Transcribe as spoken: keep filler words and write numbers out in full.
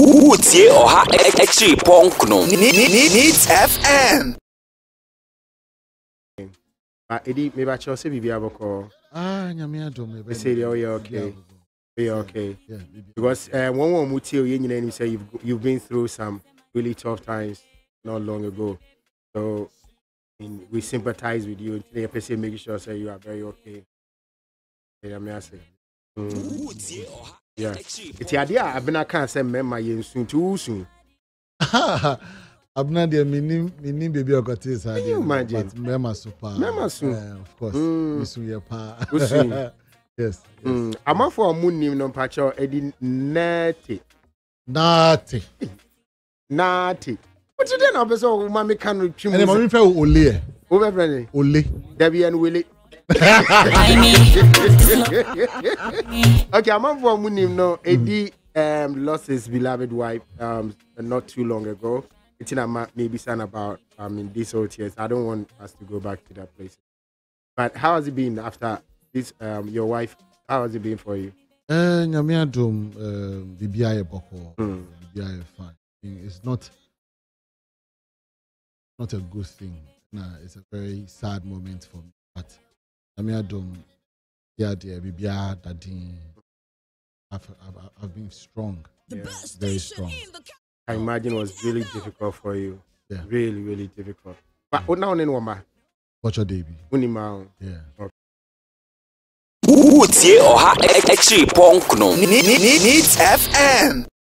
Utie oha echi ponkno. Needs F M. Ah, Eddie, maybe I shall say Bibi Aboko. Ah, nyame adom. They say, oh, you're okay. You're okay. Yeah, Because uh, one more Mutio, you say you've you've been through some really tough times not long ago. So in, we sympathize with you. Today, I say make sure say you are very okay. Yeah, me I say. Mm. Yeah. It's the idea. I've been a cancer member yen soon too soon. I'm not there. Minim, minim baby. I got this. Can you imagine? Member super. Member soon. Uh, of course. Mm. Miss your pa. Yes. Yes. Mm. I'm not for a moon name no patcho. Eddie Nartey. Nartey. Nartey. What you doing? I'm so mommy can retrieve. And mommy feel Ole. Over friendly. Ole. Debbie and Willie. Okay, I'm not for a moon name no. Eddie um lost his beloved wife um not too long ago. It's in a maybe son about um in this old years. I don't want us to go back to that place. But how has it been after this um your wife? How has it been for you? Eh, nyame adom bibia boko. Bibia fine. It's not not a good thing. Nah, it's a very sad moment for me. But nyame adom yeah, dear bibia dadin. I've, I've I've been strong. Yeah. Very strong. I imagine it was really difficult for you. Yeah. Really, really difficult. But what now in Wamba? What's your baby? Unimao. Yeah. Okay. Utie oha echi ponkno. Needs F M.